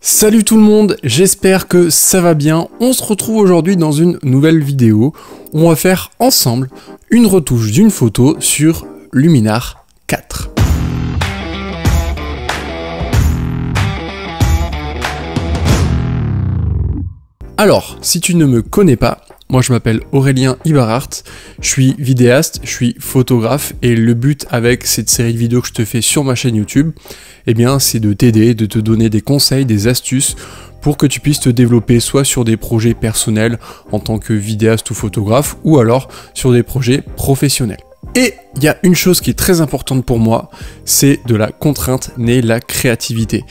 Salut tout le monde, j'espère que ça va bien. On se retrouve aujourd'hui dans une nouvelle vidéo où on va faire ensemble une retouche d'une photo sur Luminar 4. Alors, si tu ne me connais pas, moi je m'appelle Aurélien Ibarart, je suis vidéaste, je suis photographe et le but avec cette série de vidéos que je te fais sur ma chaîne YouTube, eh bien c'est de t'aider, de te donner des conseils, des astuces pour que tu puisses te développer soit sur des projets personnels en tant que vidéaste ou photographe ou alors sur des projets professionnels. Et il y a une chose qui est très importante pour moi, c'est de la contrainte née la créativité.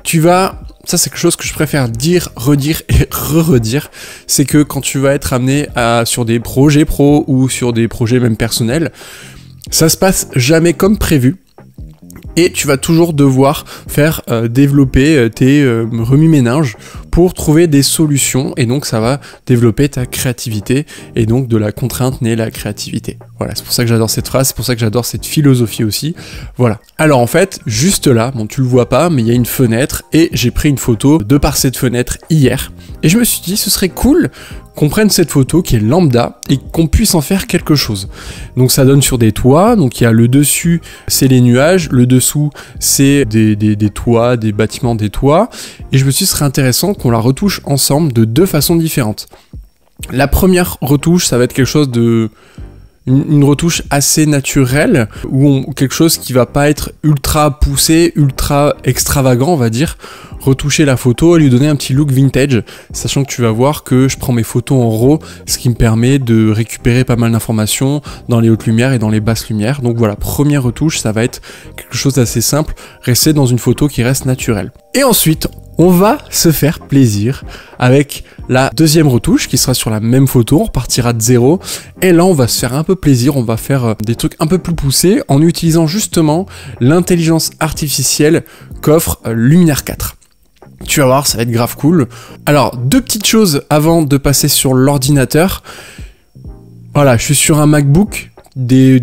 Ça c'est quelque chose que je préfère dire, redire et re-redire, c'est que quand tu vas être amené sur des projets pro ou sur des projets même personnels, ça se passe jamais comme prévu. Et tu vas toujours devoir faire développer tes remue-ménages pour trouver des solutions, et donc ça va développer ta créativité, et donc de la contrainte naît la créativité. Voilà, c'est pour ça que j'adore cette phrase, c'est pour ça que j'adore cette philosophie aussi. Voilà. Alors en fait, juste là, bon tu le vois pas, mais il y a une fenêtre, et j'ai pris une photo de par cette fenêtre hier, et je me suis dit ce serait cool qu'on prenne cette photo qui est lambda et qu'on puisse en faire quelque chose. Donc ça donne sur des toits, donc il y a le dessus, c'est les nuages, le dessous, c'est des toits, des bâtiments, des toits, et je me suis dit ce serait intéressant qu'on la retouche ensemble de deux façons différentes. La première retouche, ça va être quelque chose de... une retouche assez naturelle, quelque chose qui va pas être ultra poussé, ultra extravagant, on va dire. Retoucher la photo et lui donner un petit look vintage, sachant que tu vas voir que je prends mes photos en RAW, ce qui me permet de récupérer pas mal d'informations dans les hautes lumières et dans les basses lumières. Donc voilà, première retouche, ça va être quelque chose d'assez simple, rester dans une photo qui reste naturelle. Et ensuite, on va se faire plaisir avec la deuxième retouche qui sera sur la même photo, on repartira de zéro, et là on va se faire un peu plaisir, on va faire des trucs un peu plus poussés en utilisant justement l'intelligence artificielle qu'offre Luminar 4. Tu vas voir, ça va être grave cool. Alors, deux petites choses avant de passer sur l'ordinateur. Voilà, je suis sur un MacBook de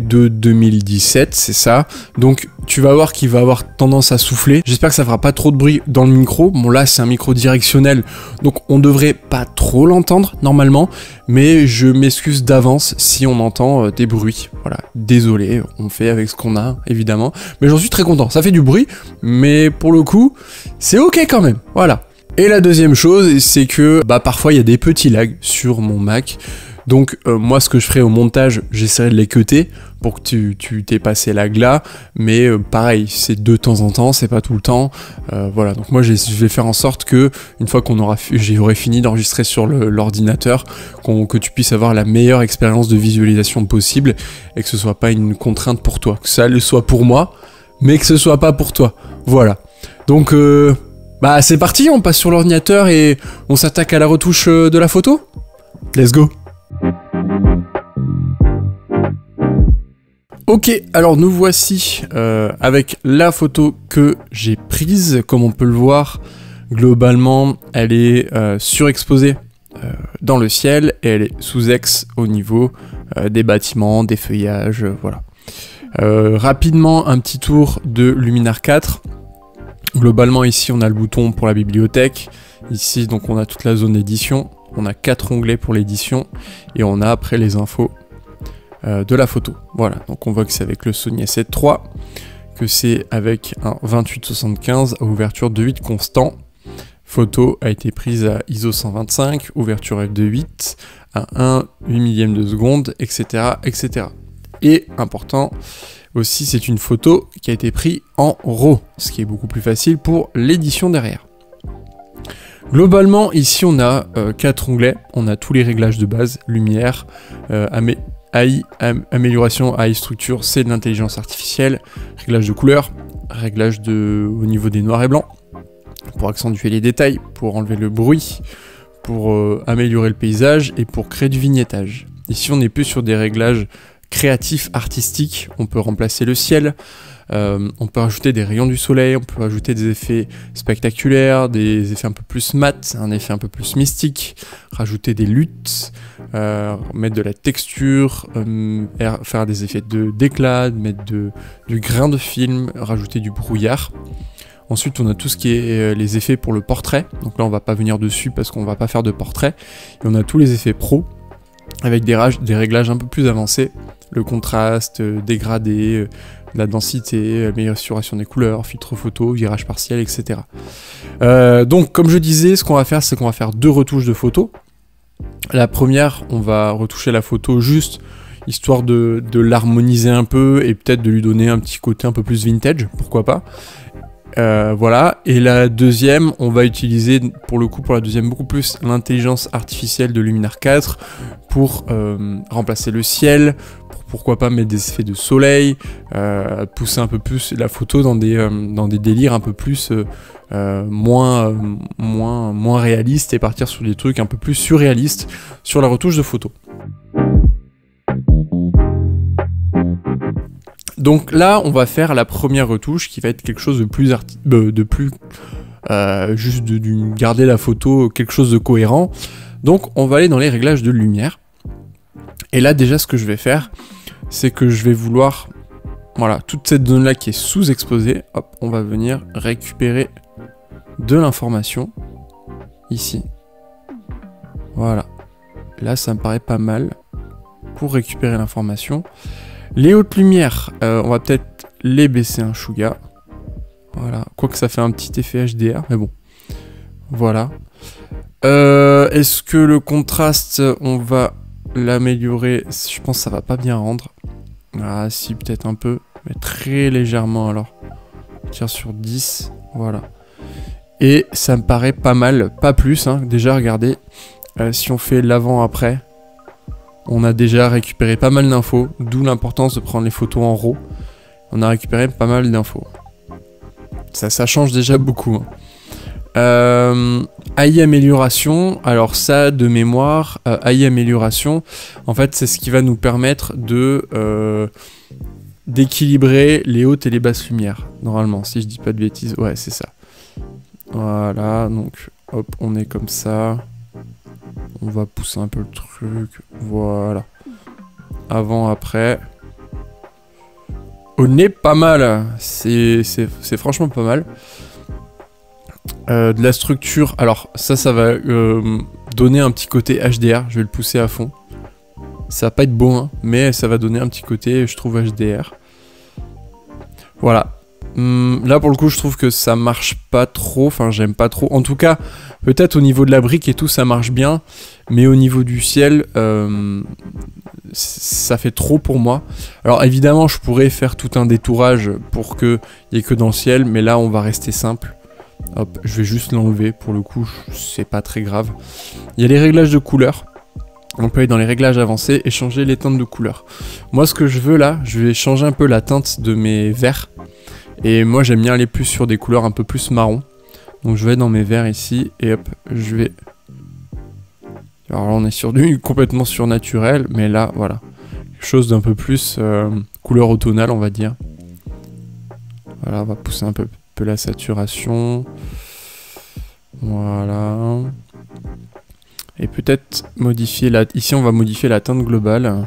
2017, c'est ça. Donc, tu vas voir qu'il va avoir tendance à souffler. J'espère que ça fera pas trop de bruit dans le micro. Bon, là, c'est un micro directionnel, donc on devrait pas trop l'entendre, normalement. Mais je m'excuse d'avance si on entend des bruits. Voilà, désolé, on fait avec ce qu'on a, évidemment. Mais j'en suis très content. Ça fait du bruit, mais pour le coup, c'est ok quand même. Voilà. Et la deuxième chose, c'est que parfois, il y a des petits lags sur mon Mac. Donc moi ce que je ferai au montage, j'essaierai de les cutter pour que tu t'aies passé lag là, mais pareil, c'est de temps en temps, c'est pas tout le temps, voilà, donc moi je vais faire en sorte que, une fois j'aurai fini d'enregistrer sur l'ordinateur, que tu puisses avoir la meilleure expérience de visualisation possible, et que ce soit pas une contrainte pour toi, que ça le soit pour moi, mais que ce soit pas pour toi, voilà. Donc c'est parti, on passe sur l'ordinateur et on s'attaque à la retouche de la photo. Let's go. Ok, alors nous voici avec la photo que j'ai prise. Comme on peut le voir, globalement, elle est surexposée dans le ciel et elle est sous-ex au niveau des bâtiments, des feuillages, voilà. Rapidement, un petit tour de Luminar 4. Globalement, ici, on a le bouton pour la bibliothèque. Ici, donc, on a toute la zone édition. On a 4 onglets pour l'édition et on a après les infos de la photo. Voilà, donc on voit que c'est avec le Sony A7 III, que c'est avec un 28-75 à ouverture de 8 constant. Photo a été prise à ISO 125, ouverture f2.8 à 1/8 millième de seconde, etc., etc. Et important aussi, c'est une photo qui a été prise en RAW, ce qui est beaucoup plus facile pour l'édition derrière. Globalement, ici on a 4 onglets, on a tous les réglages de base, lumière, amélioration AI structure, c'est de l'intelligence artificielle, réglage de couleur, réglage au niveau des noirs et blancs, pour accentuer les détails, pour enlever le bruit, pour améliorer le paysage et pour créer du vignettage. Ici on n'est plus sur des réglages créatifs, artistiques, on peut remplacer le ciel, on peut rajouter des rayons du soleil, on peut rajouter des effets spectaculaires, des effets un peu plus mat, un effet un peu plus mystique, rajouter des luttes, mettre de la texture, faire des effets d'éclat, mettre du grain de film, rajouter du brouillard. Ensuite, on a tout ce qui est les effets pour le portrait. Donc là, on va pas venir dessus parce qu'on va pas faire de portrait. Et on a tous les effets pro avec des réglages un peu plus avancés. Le contraste, dégradé, la densité, amélioration des couleurs, filtre photo, virage partiel, etc. Donc, comme je disais, ce qu'on va faire, c'est qu'on va faire 2 retouches de photos. La première, on va retoucher la photo juste histoire de l'harmoniser un peu et peut-être de lui donner un petit côté un peu plus vintage, pourquoi pas. Voilà, et la deuxième, on va utiliser pour le coup pour la deuxième beaucoup plus l'intelligence artificielle de Luminar 4 pour remplacer le ciel, pourquoi pas mettre des effets de soleil, pousser un peu plus la photo dans des délires un peu plus moins réalistes et partir sur des trucs un peu plus surréalistes sur la retouche de photo. Donc là, on va faire la première retouche qui va être quelque chose de plus juste de garder la photo quelque chose de cohérent. Donc on va aller dans les réglages de lumière. Et là déjà ce que je vais faire, c'est que je vais vouloir, voilà, toute cette zone là qui est sous-exposée, hop, on va venir récupérer de l'information ici. Voilà. Là ça me paraît pas mal pour récupérer l'information. Les hautes lumières, on va peut-être les baisser un chouïa. Voilà, quoique ça fait un petit effet HDR, mais bon. Voilà. Est-ce que le contraste, on va l'améliorer? Je pense que ça va pas bien rendre. Ah si, peut-être un peu, mais très légèrement alors. On tire sur 10, voilà. Et ça me paraît pas mal, pas plus, hein. Déjà, regardez, si on fait l'avant-après, on a déjà récupéré pas mal d'infos, d'où l'importance de prendre les photos en RAW. On a récupéré pas mal d'infos. Ça change déjà beaucoup. Hein. AI amélioration, alors ça de mémoire, AI amélioration, en fait c'est ce qui va nous permettre de d'équilibrer les hautes et les basses lumières, normalement, si je dis pas de bêtises, ouais c'est ça. Voilà, donc hop, on est comme ça. On va pousser un peu le truc, voilà. Avant, après. On est pas mal, c'est franchement pas mal. De la structure, alors ça va donner un petit côté HDR, je vais le pousser à fond. Ça va pas être beau, hein, mais ça va donner un petit côté, je trouve, HDR. Voilà. Là pour le coup je trouve que ça marche pas trop, enfin j'aime pas trop, en tout cas peut-être au niveau de la brique et tout ça marche bien, mais au niveau du ciel ça fait trop pour moi. Alors évidemment je pourrais faire tout un détourage pour qu'il n'y ait que dans le ciel, mais là on va rester simple. Hop, je vais juste l'enlever, pour le coup c'est pas très grave. Il y a les réglages de couleur. On peut aller dans les réglages avancés et changer les teintes de couleur. Moi ce que je veux là, je vais changer un peu la teinte de mes verts. Et moi j'aime bien aller plus sur des couleurs un peu plus marron. Donc je vais dans mes verts ici et hop, je vais... Alors là on est sur du complètement surnaturel, mais là voilà. Quelque chose d'un peu plus couleur automnale on va dire. Voilà, on va pousser un peu la saturation. Voilà. Et peut-être modifier la... Ici on va modifier la teinte globale.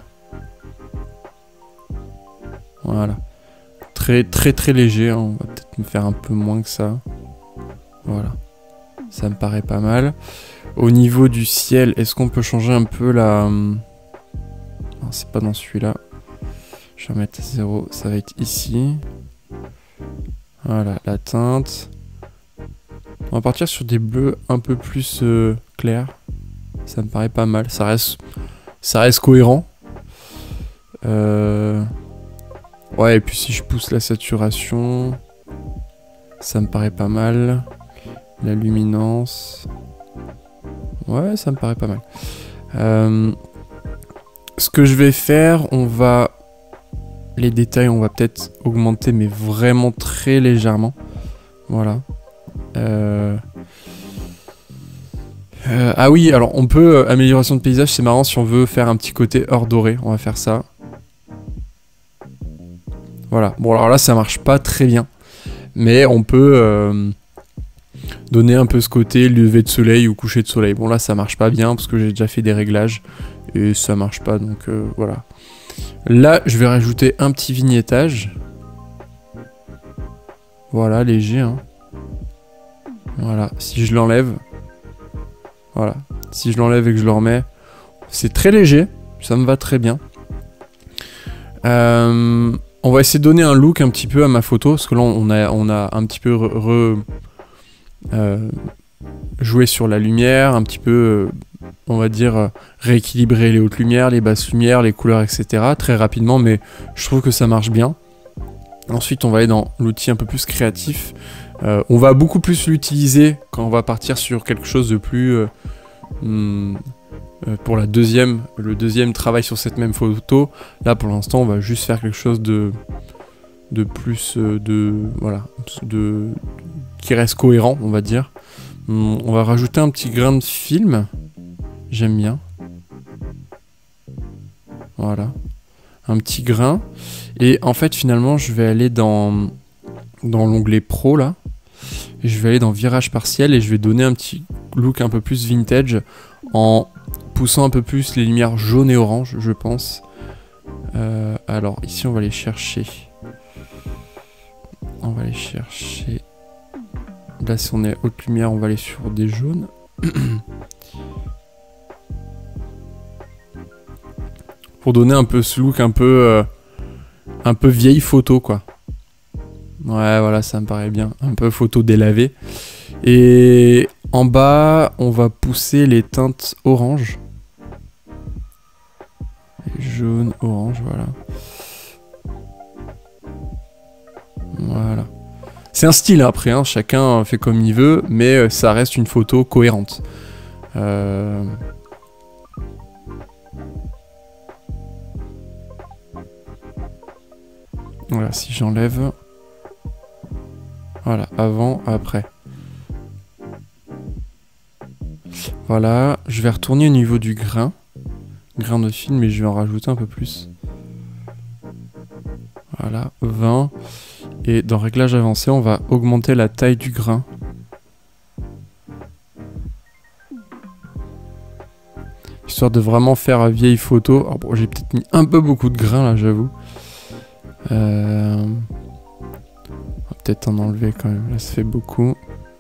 Voilà. Très léger, hein. On va peut-être me faire un peu moins que ça. Voilà. Ça me paraît pas mal. Au niveau du ciel, est-ce qu'on peut changer un peu la... Non, c'est pas dans celui-là. Je vais mettre à 0, ça va être ici. Voilà, la teinte. On va partir sur des bleus un peu plus clairs. Ça me paraît pas mal. Ça reste cohérent. Ouais, et puis si je pousse la saturation, ça me paraît pas mal. La luminance. Ouais, ça me paraît pas mal. Ce que je vais faire, on va... Les détails, on va peut-être augmenter, mais vraiment très légèrement. Voilà. Ah oui, alors on peut... amélioration de paysage, c'est marrant si on veut faire un petit côté or doré. On va faire ça. Voilà. Bon, alors là, ça marche pas très bien. Mais on peut donner un peu ce côté lever de soleil ou coucher de soleil. Bon, là, ça marche pas bien parce que j'ai déjà fait des réglages. Et ça marche pas, donc voilà. Là, je vais rajouter un petit vignettage. Voilà, léger, hein. Voilà, si je l'enlève, voilà, si je l'enlève et que je le remets, c'est très léger, ça me va très bien. On va essayer de donner un look un petit peu à ma photo, parce que là on a un petit peu joué sur la lumière, un petit peu, on va dire, rééquilibrer les hautes lumières, les basses lumières, les couleurs, etc. très rapidement, mais je trouve que ça marche bien. Ensuite, on va aller dans l'outil un peu plus créatif. On va beaucoup plus l'utiliser quand on va partir sur quelque chose de plus... pour le deuxième travail sur cette même photo. Là, pour l'instant, on va juste faire quelque chose de plus... voilà, qui reste cohérent, on va dire. On va rajouter un petit grain de film. J'aime bien. Voilà. Un petit grain. Et en fait, finalement, je vais aller dans l'onglet Pro, là. Et je vais aller dans Virage partiel et je vais donner un petit look un peu plus vintage en poussant un peu plus les lumières jaunes et orange, je pense. Alors, ici, on va aller chercher. Là, si on est haute lumière, on va aller sur des jaunes. Pour donner un peu ce look un peu vieille photo, quoi. Ouais, voilà, ça me paraît bien. Un peu photo délavée. Et en bas, on va pousser les teintes orange. Jaune, orange, voilà. Voilà. C'est un style après, hein, chacun fait comme il veut, mais ça reste une photo cohérente. Voilà, si j'enlève... Voilà, avant, après. Voilà, je vais retourner au niveau du grain. Grain de film, mais je vais en rajouter un peu plus. Voilà, 20. Et dans réglage avancé, on va augmenter la taille du grain. Histoire de vraiment faire vieille photo. Alors bon, j'ai peut-être mis un peu beaucoup de grain là, j'avoue. On va peut-être en enlever quand même, là ça fait beaucoup.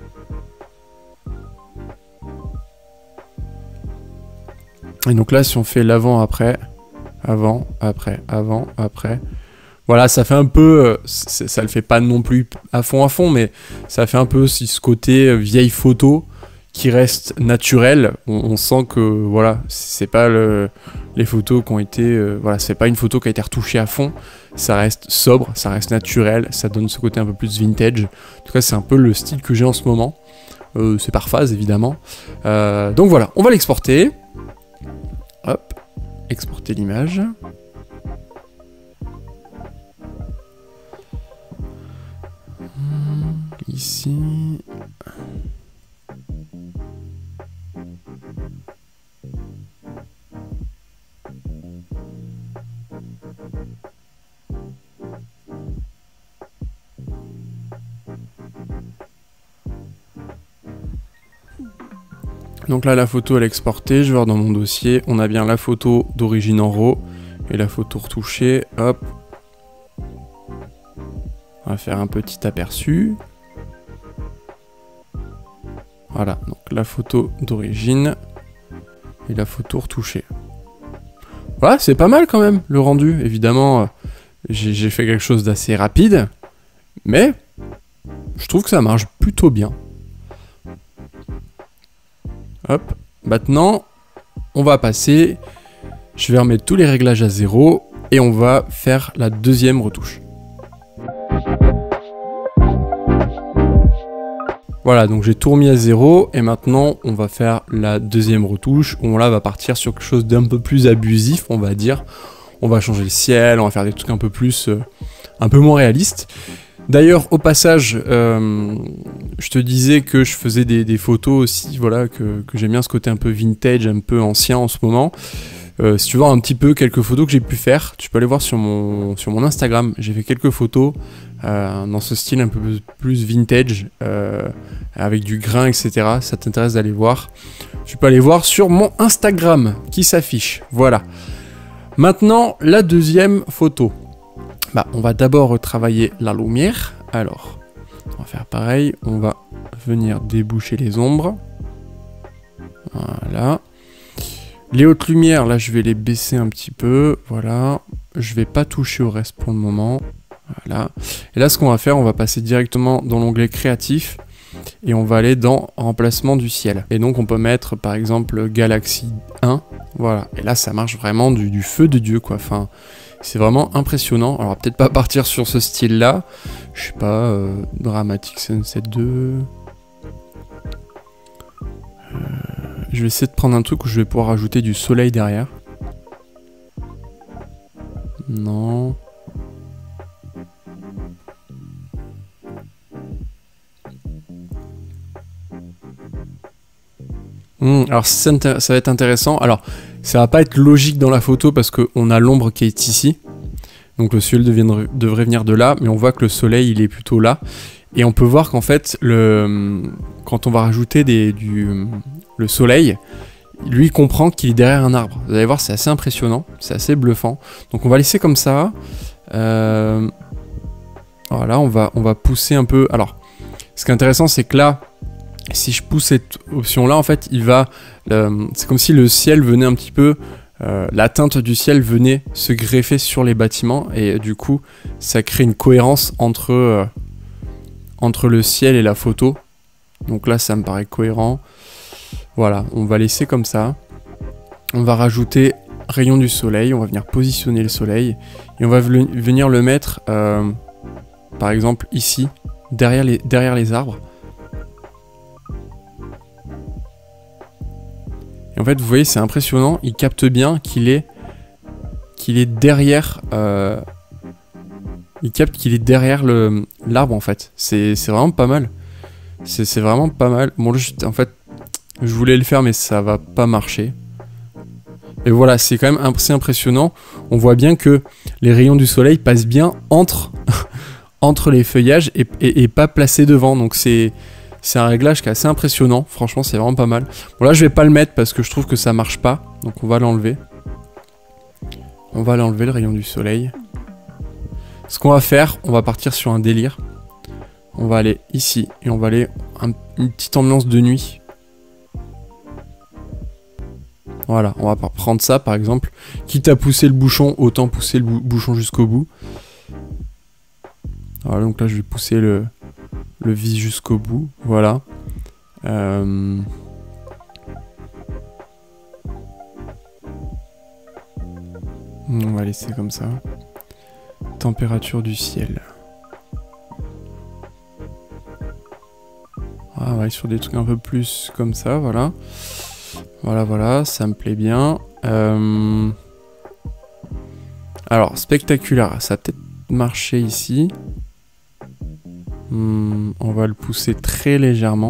Et donc là, si on fait l'avant-après, avant-après, avant-après... Voilà, ça fait un peu... ça le fait pas non plus à fond, mais ça fait un peu aussi ce côté vieille photo qui reste naturel. On sent que, voilà, c'est pas les photos qui ont été... voilà, c'est pas une photo qui a été retouchée à fond. Ça reste sobre, ça reste naturel, ça donne ce côté un peu plus vintage. En tout cas, c'est un peu le style que j'ai en ce moment. C'est par phase, évidemment. Donc voilà, on va l'exporter. Hop, exporter l'image. Ici. Donc là, la photo elle est exportée, je vais voir dans mon dossier, on a bien la photo d'origine en RAW et la photo retouchée, hop. On va faire un petit aperçu. Voilà, donc la photo d'origine et la photo retouchée. Voilà, c'est pas mal quand même, le rendu. Évidemment, j'ai fait quelque chose d'assez rapide, mais je trouve que ça marche plutôt bien. Hop, maintenant, on va passer, je vais remettre tous les réglages à 0 et on va faire la deuxième retouche. Voilà, donc j'ai tout remis à 0 et maintenant on va faire la deuxième retouche où là on va partir sur quelque chose d'un peu plus abusif, on va dire. On va changer le ciel, on va faire des trucs un peu plus, un peu moins réalistes. D'ailleurs, au passage, je te disais que je faisais des photos aussi, voilà, que j'aime bien ce côté un peu vintage, un peu ancien en ce moment. Si tu veux voir un petit peu quelques photos que j'ai pu faire, tu peux aller voir sur mon Instagram. J'ai fait quelques photos dans ce style un peu plus vintage, avec du grain, etc. Ça t'intéresse d'aller voir. Tu peux aller voir sur mon Instagram qui s'affiche. Voilà. Maintenant, la deuxième photo. Bah, on va d'abord retravailler la lumière. Alors, on va faire pareil. On va venir déboucher les ombres. Voilà. Les hautes lumières, là, je vais les baisser un petit peu. Voilà. Je vais pas toucher au reste pour le moment. Voilà. Et là, ce qu'on va faire, on va passer directement dans l'onglet créatif. Et on va aller dans remplacement du ciel. Et donc, on peut mettre, par exemple, Galaxy 1. Voilà. Et là, ça marche vraiment du feu de Dieu, quoi. Enfin, c'est vraiment impressionnant. Alors, peut-être pas partir sur ce style-là. Je sais pas, Dramatic Sunset 2... je vais essayer de prendre un truc où je vais pouvoir ajouter du soleil derrière. Non. Alors ça va être intéressant. Alors ça va pas être logique dans la photo parce qu'on a l'ombre qui est ici. Donc le ciel devrait venir de là. Mais on voit que le soleil il est plutôt là. Et on peut voir qu'en fait, quand on va rajouter le soleil, lui comprend qu'il est derrière un arbre. Vous allez voir, c'est assez impressionnant, c'est assez bluffant. Donc on va laisser comme ça. Voilà, on va pousser un peu. Alors, ce qui est intéressant, c'est que là, si je pousse cette option-là, en fait, c'est comme si le ciel venait un petit peu... la teinte du ciel venait se greffer sur les bâtiments. Et du coup, ça crée une cohérence entre le ciel et la photo. Donc là, ça me paraît cohérent. Voilà, on va laisser comme ça. On va rajouter rayon du soleil. On va venir positionner le soleil. Et on va venir le mettre, par exemple, ici, derrière les arbres. Et en fait, vous voyez, c'est impressionnant. Il capte bien qu'il est derrière... il capte qu'il est derrière l'arbre, en fait. C'est vraiment pas mal. C'est vraiment pas mal. Bon, en fait, je voulais le faire, mais ça va pas marcher. Et voilà, c'est quand même assez impressionnant. On voit bien que les rayons du soleil passent bien entre les feuillages et pas placés devant. Donc c'est un réglage qui est assez impressionnant. Franchement, c'est vraiment pas mal. Bon, là, je vais pas le mettre parce que je trouve que ça marche pas. Donc on va l'enlever. On va l'enlever, le rayon du soleil. Ce qu'on va faire, on va partir sur un délire. On va aller ici et on va aller une petite ambiance de nuit. Voilà, on va prendre ça par exemple. Quitte à pousser le bouchon, autant pousser le bouchon jusqu'au bout. Voilà, donc là je vais pousser le vis jusqu'au bout. Voilà. On va laisser comme ça. Température du ciel. Ah ouais, sur des trucs un peu plus comme ça, voilà. Voilà, ça me plaît bien. Alors, spectaculaire, ça va peut-être marcher ici. On va le pousser très légèrement.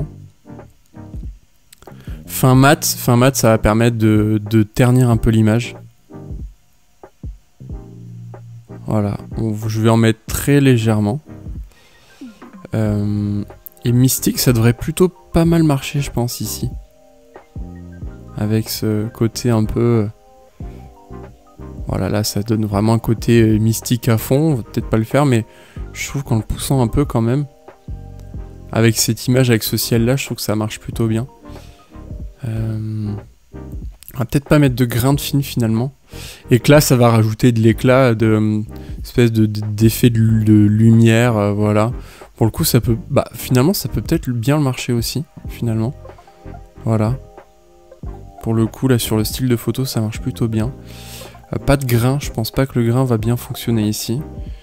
Fin mat, ça va permettre de ternir un peu l'image. Voilà, je vais en mettre très légèrement. Et mystique, ça devrait plutôt pas mal marcher, je pense, ici. Avec ce côté un peu... Voilà, là, ça donne vraiment un côté mystique à fond. On va peut-être pas le faire, mais je trouve qu'en le poussant un peu quand même, avec cette image, avec ce ciel-là, je trouve que ça marche plutôt bien. On va peut-être pas mettre de grains de film, finalement. Et que là, ça va rajouter de l'éclat, espèce d'effet de lumière, voilà. Pour le coup, ça peut... Bah, finalement, ça peut peut-être bien le marcher aussi, finalement. Voilà. Pour le coup, là, sur le style de photo, ça marche plutôt bien. Pas de grain, je pense pas que le grain va bien fonctionner ici.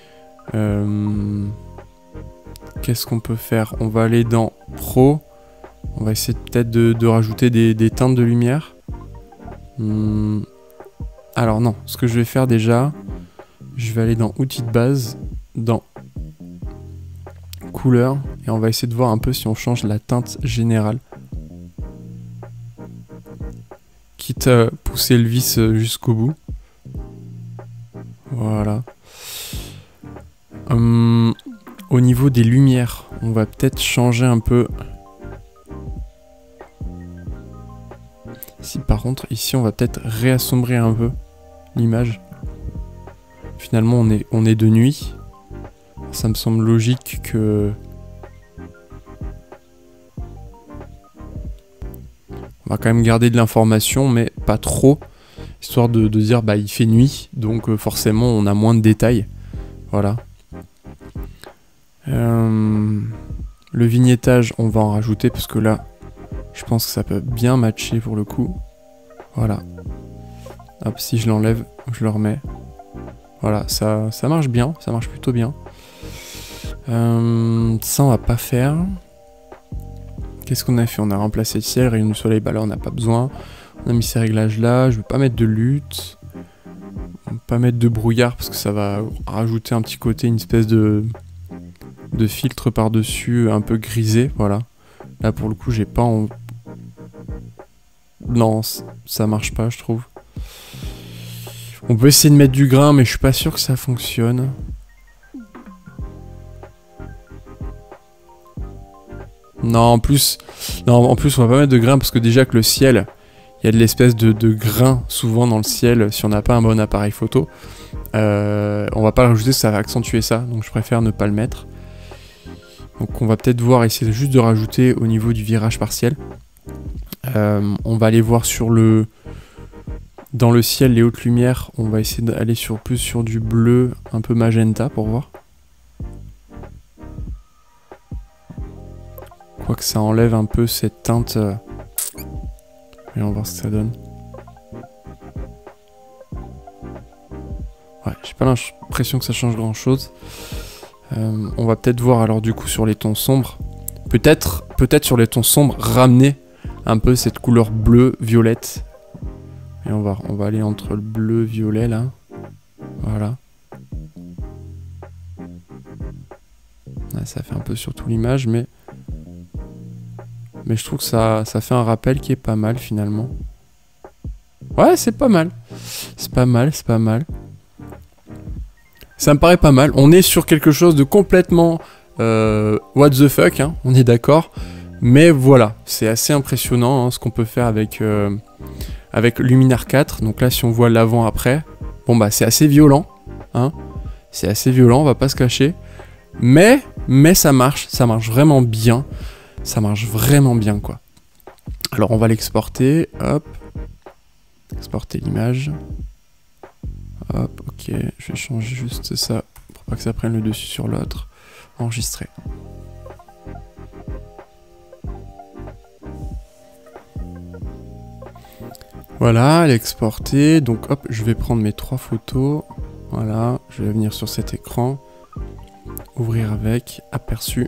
Qu'est-ce qu'on peut faire? On va aller dans Pro. On va essayer peut-être de rajouter des teintes de lumière. Alors non, ce que je vais faire déjà, je vais aller dans Outils de base, dans Couleur, et on va essayer de voir un peu si on change la teinte générale. Quitte à pousser le vis jusqu'au bout. Voilà. Au niveau des lumières, on va peut-être changer un peu. Si par contre, ici, on va peut-être réassombrir un peu l'image. Finalement, on est de nuit. Ça me semble logique que On va quand même garder de l'information, mais pas trop, histoire de dire bah il fait nuit, donc forcément on a moins de détails. Voilà. Le vignettage, on va en rajouter parce que là, je pense que ça peut bien matcher pour le coup. Voilà. Hop, si je l'enlève, je le remets. Voilà, ça marche bien, ça marche plutôt bien. Ça on va pas faire. Qu'est-ce qu'on a fait? On a remplacé le ciel, rayon du soleil, bah là on n'a pas besoin. On a mis ces réglages là, je vais pas mettre de lutte. Pas mettre de brouillard parce que ça va rajouter un petit côté, une espèce de filtre par-dessus un peu grisé, voilà. Là pour le coup j'ai pas en... Non, ça marche pas je trouve. On peut essayer de mettre du grain mais je suis pas sûr que ça fonctionne. Non, en plus on va pas mettre de grain parce que déjà que le ciel, il y a de l'espèce de grain souvent dans le ciel si on n'a pas un bon appareil photo. On va pas le rajouter, ça va accentuer ça, donc je préfère ne pas le mettre. Donc on va peut-être voir, essayer juste de rajouter au niveau du virage partiel. On va aller voir sur le... Dans le ciel, les hautes lumières, on va essayer d'aller plus sur du bleu, un peu magenta pour voir. Quoique ça enlève un peu cette teinte. Et on va voir ce que ça donne. Ouais, j'ai pas l'impression que ça change grand chose. On va peut-être voir alors du coup sur les tons sombres. Peut-être sur les tons sombres ramener un peu cette couleur bleu violette. Et on va aller entre le bleu violet là. Voilà. Là, ça fait un peu surtout l'image, mais je trouve que ça fait un rappel qui est pas mal finalement. Ouais, c'est pas mal. C'est pas mal. Ça me paraît pas mal. On est sur quelque chose de complètement what the fuck, hein, on est d'accord. Mais voilà, c'est assez impressionnant hein, ce qu'on peut faire avec Luminar 4. Donc là, si on voit l'avant-après, bon bah c'est assez violent. Hein. C'est assez violent, on va pas se cacher. Mais ça marche vraiment bien. Ça marche vraiment bien quoi. Alors on va l'exporter, hop. Exporter l'image. Hop, ok, je vais changer juste ça pour pas que ça prenne le dessus sur l'autre. Enregistrer. Voilà, elle est exportée. Donc hop, je vais prendre mes 3 photos. Voilà, je vais venir sur cet écran. Ouvrir avec, aperçu.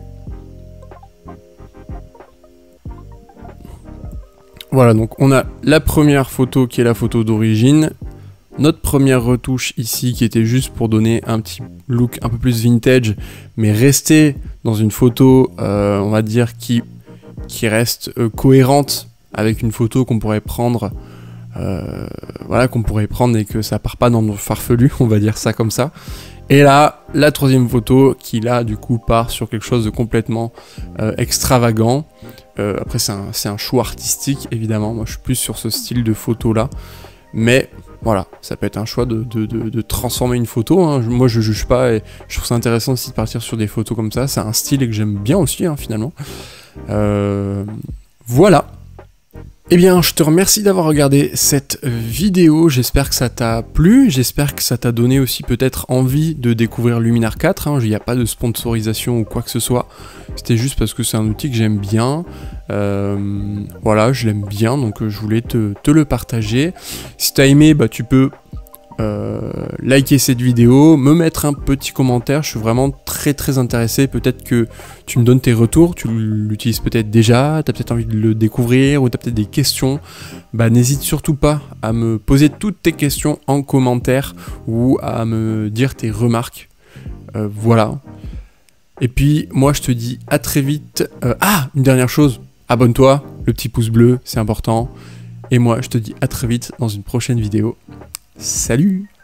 Voilà, donc on a la première photo qui est la photo d'origine. Notre première retouche ici qui était juste pour donner un petit look un peu plus vintage, mais rester dans une photo, on va dire, qui reste cohérente avec une photo qu'on pourrait prendre, voilà, et que ça part pas dans nos farfelus, on va dire ça comme ça. Et là, la troisième photo qui là du coup part sur quelque chose de complètement extravagant. Après c'est un choix artistique évidemment, moi je suis plus sur ce style de photo là, mais voilà, ça peut être un choix de transformer une photo, hein. Moi je juge pas et je trouve ça intéressant aussi de partir sur des photos comme ça, c'est un style que j'aime bien aussi hein, finalement. Voilà. Eh bien, je te remercie d'avoir regardé cette vidéo, j'espère que ça t'a plu, j'espère que ça t'a donné aussi peut-être envie de découvrir Luminar 4, hein. Il n'y a pas de sponsorisation ou quoi que ce soit, c'était juste parce que c'est un outil que j'aime bien, voilà, je l'aime bien, donc je voulais te le partager. Si t'as aimé, bah, tu peux liker cette vidéo, me mettre un petit commentaire, je suis vraiment très intéressé, peut-être que tu me donnes tes retours, tu l'utilises peut-être déjà, tu as peut-être envie de le découvrir, ou tu as peut-être des questions, bah n'hésite surtout pas à me poser toutes tes questions en commentaire, ou à me dire tes remarques, voilà. Et puis moi je te dis à très vite, une dernière chose, abonne-toi, le petit pouce bleu, c'est important, et moi je te dis à très vite dans une prochaine vidéo. Salut!